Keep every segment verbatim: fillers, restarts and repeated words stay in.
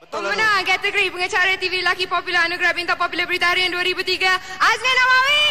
Pemenang kategori pengacara T V lelaki popular Anugerah Bintang Popular Berita Harian dua ribu tiga, Azmi Nawawi.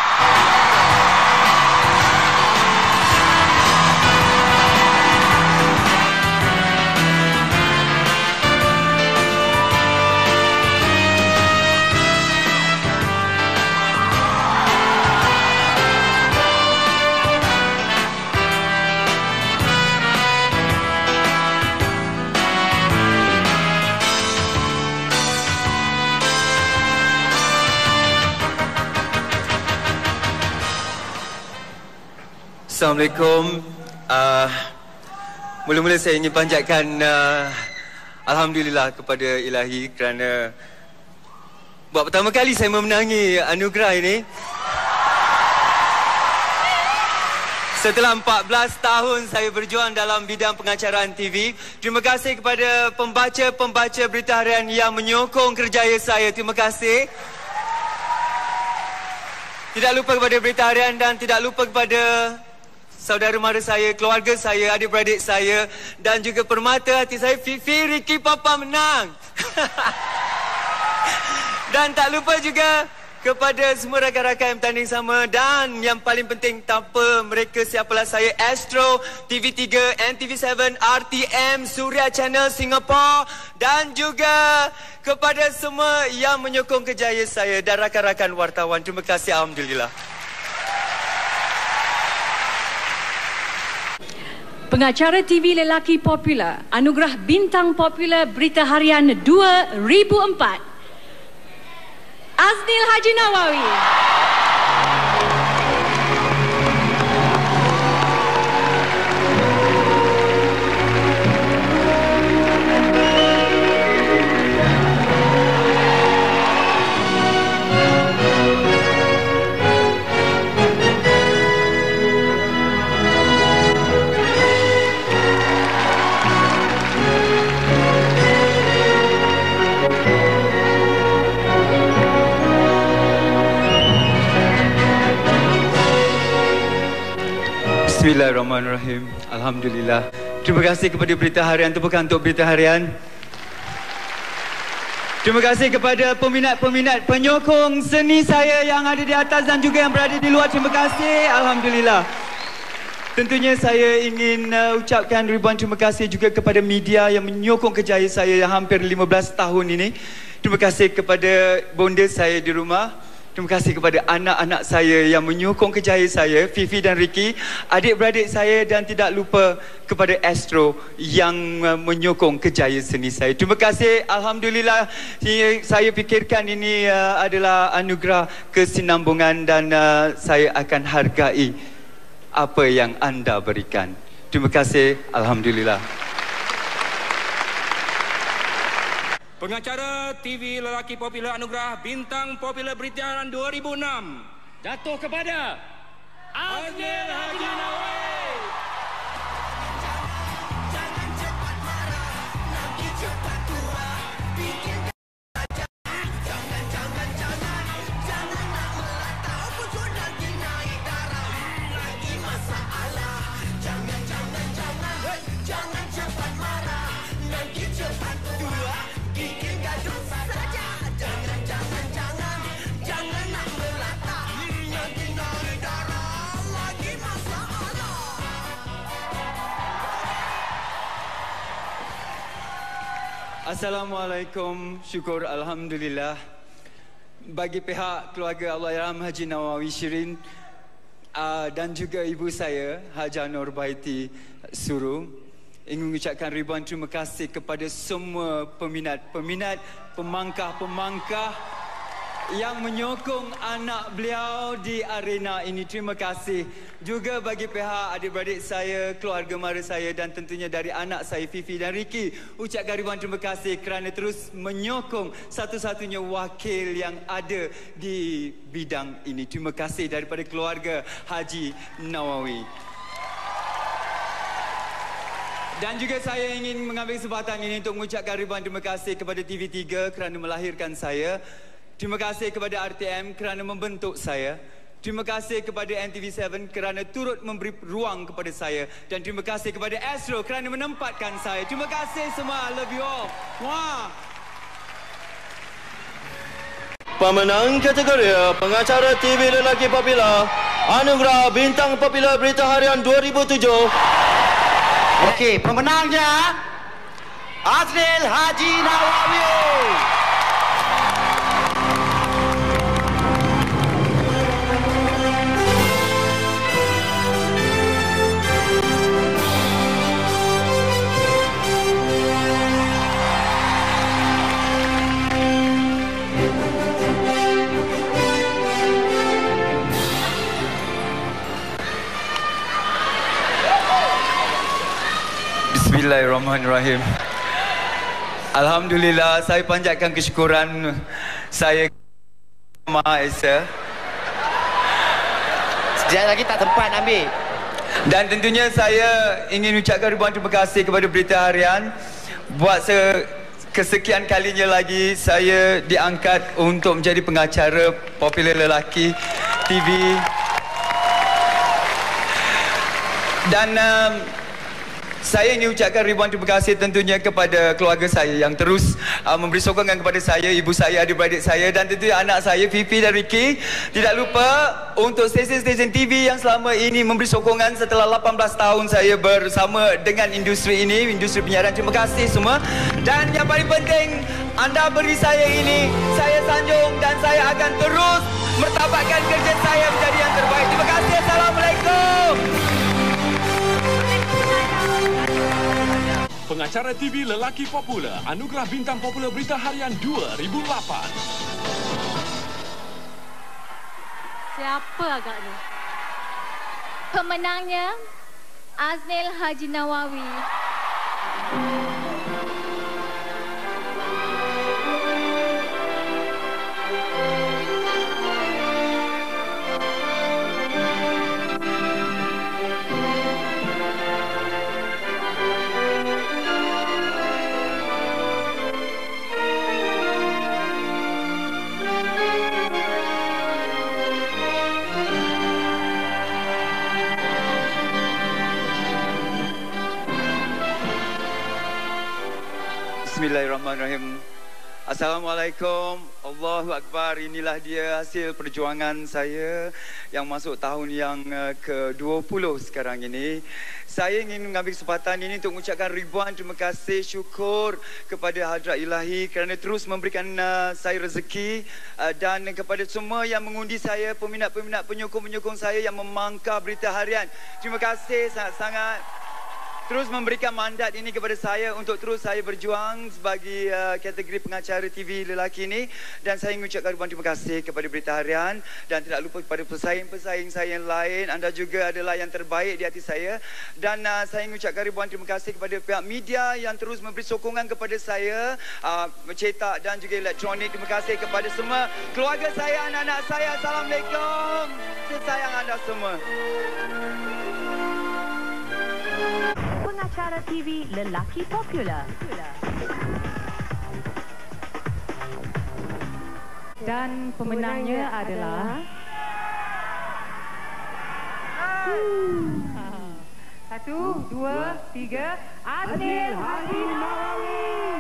Assalamualaikum. Uh, Mula-mula saya ingin panjatkan uh, Alhamdulillah kepada Ilahi kerana buat pertama kali saya memenangi anugerah ini. Setelah empat belas tahun saya berjuang dalam bidang pengacaraan T V. Terima kasih kepada pembaca-pembaca berita harian yang menyokong kerjaya saya. Terima kasih. Tidak lupa kepada berita harian dan tidak lupa kepada saudara mara saya, keluarga saya, adik-beradik saya dan juga permata hati saya, Fifi, Ricky, Papa menang. Dan tak lupa juga kepada semua rakan-rakan yang bertanding sama dan yang paling penting tanpa mereka siapalah saya, Astro, T V tiga, N T V tujuh, R T M, Suria Channel Singapore dan juga kepada semua yang menyokong kerjaya saya dan rakan-rakan wartawan. Terima kasih, Alhamdulillah. Pengacara T V lelaki popular, Anugerah Bintang Popular Berita Harian dua ribu empat, Aznil Haji Nawawi. Bismillahirrahmanirrahim. Alhamdulillah. Terima kasih kepada Berita Harian. Tepukan untuk Berita Harian. Terima kasih kepada peminat-peminat penyokong seni saya yang ada di atas dan juga yang berada di luar. Terima kasih. Alhamdulillah. Tentunya saya ingin uh, ucapkan ribuan terima kasih juga kepada media yang menyokong kerjaya saya yang hampir lima belas tahun ini. Terima kasih kepada bonda saya di rumah. Terima kasih kepada anak-anak saya yang menyokong kerjaya saya, Fifi dan Ricky, adik-beradik saya dan tidak lupa kepada Astro yang menyokong kerjaya seni saya. Terima kasih. Alhamdulillah, saya fikirkan ini adalah anugerah kesinambungan dan saya akan hargai apa yang anda berikan. Terima kasih. Alhamdulillah. Pengacara T V lelaki popular Anugerah Bintang Popular Berita Harian dua ribu enam jatuh kepada Aznil Haji Nawawi. Assalamualaikum, syukur Alhamdulillah. Bagi pihak keluarga Allahyarham Haji Nawawi Shirin uh, dan juga ibu saya Haja Nurbaiti Suru, ingin mengucapkan ribuan terima kasih kepada semua peminat-peminat, pemangkah-pemangkah yang menyokong anak beliau di arena ini. Terima kasih juga bagi pihak adik-beradik saya, keluarga mara saya dan tentunya dari anak saya Fifi dan Ricky. Ucapkan ribuan terima kasih kerana terus menyokong satu-satunya wakil yang ada di bidang ini. Terima kasih daripada keluarga Haji Nawawi. Dan juga saya ingin mengambil kesempatan ini untuk mengucapkan ribuan terima kasih kepada T V tiga kerana melahirkan saya. Terima kasih kepada R T M kerana membentuk saya. Terima kasih kepada N T V tujuh kerana turut memberi ruang kepada saya. Dan terima kasih kepada Astro kerana menempatkan saya. Terima kasih semua. I love you all. Wah. Pemenang kategori pengacara T V lelaki popular Anugerah Bintang Popular Berita Harian dua ribu tujuh. Okey, pemenangnya Aznil Haji Nawawi. Bismillahirrahmanirrahim. Alhamdulillah, saya panjatkan kesyukuran saya Maha Esa. Sekejap lagi tak tempat ambil. Dan tentunya saya ingin ucapkan ribuan terima kasih kepada Berita Harian. Buat se kesekian kalinya lagi saya diangkat untuk menjadi pengacara popular lelaki T V. Dan um, saya ingin ucapkan ribuan terima kasih tentunya kepada keluarga saya yang terus uh, memberi sokongan kepada saya, ibu saya, adik-beradik saya dan tentunya anak saya Fifi dan Ricky. Tidak lupa untuk stesen-stesen T V yang selama ini memberi sokongan setelah lapan belas tahun saya bersama dengan industri ini, industri penyiaran. Terima kasih semua. Dan yang paling penting, anda beri saya ini, saya sanjung dan saya akan terus mertabatkan kerja saya menjadi yang terbaik. Terima kasih. Assalamualaikum. Pengacara T V lelaki popular Anugerah Bintang Popular Berita Harian dua ribu lapan. Siapa agaknya? Pemenangnya Aznil Haji Nawawi. Bismillahirrahmanirrahim. Assalamualaikum. Allahu Akbar. Inilah dia hasil perjuangan saya yang masuk tahun yang ke dua puluh sekarang ini. Saya ingin mengambil kesempatan ini untuk mengucapkan ribuan terima kasih, syukur kepada Hadrat Ilahi kerana terus memberikan uh, saya rezeki uh, dan kepada semua yang mengundi saya, peminat-peminat, penyokong-penyokong saya yang memangkah Berita Harian. Terima kasih sangat-sangat. Terus memberikan mandat ini kepada saya untuk terus saya berjuang sebagai uh, kategori pengacara T V lelaki ini. Dan saya ingin ucapkan ribuan terima kasih kepada Berita Harian. Dan tidak lupa kepada pesaing-pesaing saya yang lain. Anda juga adalah yang terbaik di hati saya. Dan uh, saya ingin ucapkan ribuan terima kasih kepada pihak media yang terus memberi sokongan kepada saya. Uh, cetak dan juga elektronik. Terima kasih kepada semua keluarga saya, anak-anak saya. Assalamualaikum. Saya sayang anda semua. Pengacara T V lelaki popular. Dan pemenangnya adalah satu, dua, tiga, Aznil Haji Nawawi.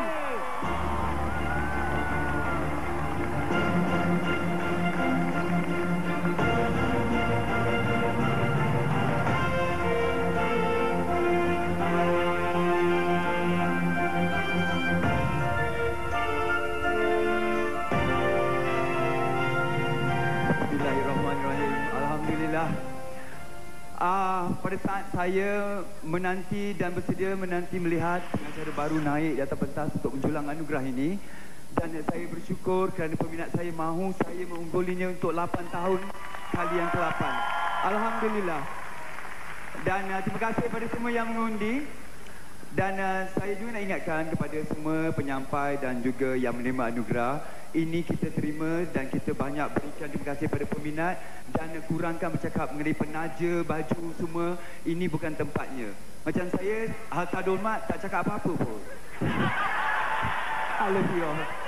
Ah, pada saat saya menanti dan bersedia menanti melihat pengacara baru naik di atas pentas untuk menjulang anugerah ini, dan saya bersyukur kerana peminat saya mahu saya mengunggulinya untuk lapan tahun kali yang ke lapan. Alhamdulillah. Dan uh, terima kasih kepada semua yang mengundi. Dan uh, saya juga nak ingatkan kepada semua penyampai dan juga yang menerima anugerah, ini kita terima dan kita banyak berikan terima kasih kepada peminat dan kurangkan bercakap mengenai penaja, baju semua. Ini bukan tempatnya. Macam saya, Harta Dolmat tak cakap apa-apa pun. I love you all.